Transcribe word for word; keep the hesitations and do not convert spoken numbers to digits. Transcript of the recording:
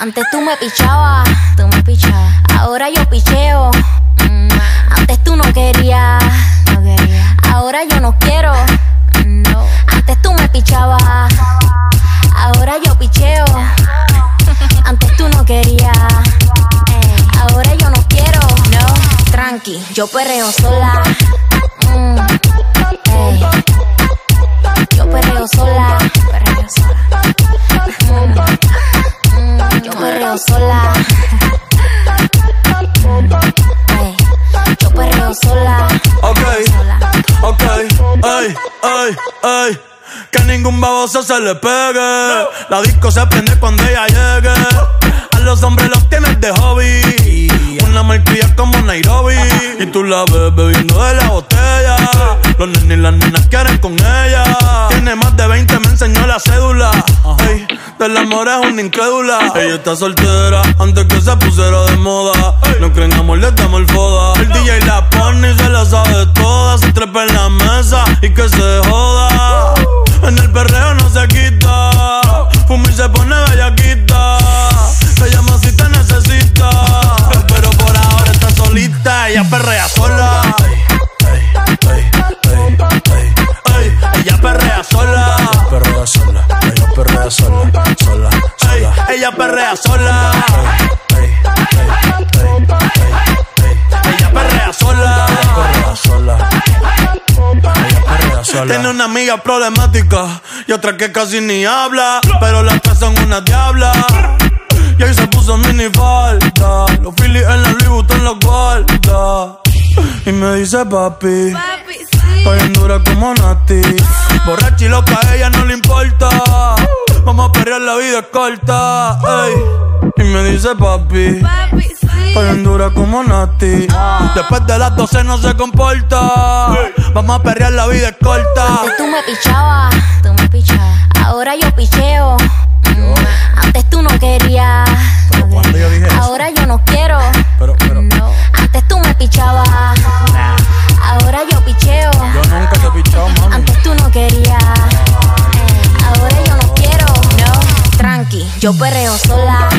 Antes tú me pichabas, tú me pichabas. Ahora yo picheo. Mm. Antes tú no querías, no quería. Ahora yo no quiero. No. Antes tú me pichabas. Ahora yo picheo. Antes tú no querías. Ey. Ahora yo no quiero. No. Tranqui, yo perreo sola. Mm. Ey. Yo perreo sola. Perreo sola. Mm. Mm. Yo perreo sola. Ey. Yo perreo sola. Ok, sola. ok, ey, ey, ey. Que ningún baboso se le pegue. La disco se prende cuando ella llegue. A los hombres los tienes de hobby. Una marquilla como Nairobi. Y tú la ves bebiendo de la botella. Los nenes y las nenas quieren con ella. Tiene más de veinte, me enseñó la cédula. Ey, del amor es una incrédula. Ella está soltera antes que se pusiera de moda. No creen amor, le damos el foda. El D J la pone y se la sabe toda. Se trepa en la mesa y que se joda. En el perreo no se quita. Fuma y se pone bellaquita. Se llama si te necesita. Pero por ahora está solita. Ella perrea sola. Ella perrea sola. Perrea sola, ella perrea sola, sola, sola. Ella perrea sola. Ella perrea sola. Perrea sola. Ella perrea sola. Tiene una amiga problemática y otra que casi ni habla, pero las tres son una diabla. Y ahí se puso mini falta. Los Phillies en la Louis Vuitton los guarda. Y me dice papi, Papi, sí. estoy en dura como Nati. Borracha y loca, a ella no le importa. Vamos a perrear, la vida es corta. Ey. Y me dice papi, Papi, sí. estoy en dura como Nati. Después de las doce no se comporta. Vamos a perrear, la vida es corta. Antes tú me pichabas, tú me pichabas. Ahora yo picheo. Mm. Antes tú no querías. Pero cuando yo dije eso. Ahora yo no quiero. Pero, pero, No. Antes tú me pichabas. nah. Ahora yo picheo. Yo nunca te he pichado, mami. Antes tú no querías. Ey. Ahora yo no quiero. No. Tranqui, yo perreo sola.